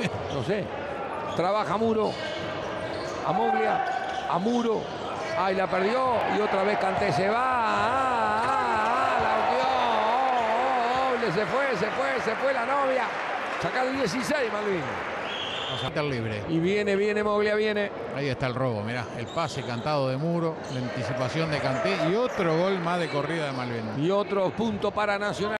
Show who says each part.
Speaker 1: No sé. Trabaja Muro. A Moglia. A Muro. Ay, la perdió. Y otra vez Kanté se va. La hundió. Se fue la novia. Saca el 16, Malvin.
Speaker 2: Estar libre.
Speaker 1: Y viene Moglia, viene.
Speaker 2: Ahí está el robo, mirá, el pase cantado de Muro, la anticipación de Kanté y otro gol más de corrida de Malvin.
Speaker 1: Y otro punto para Nacional.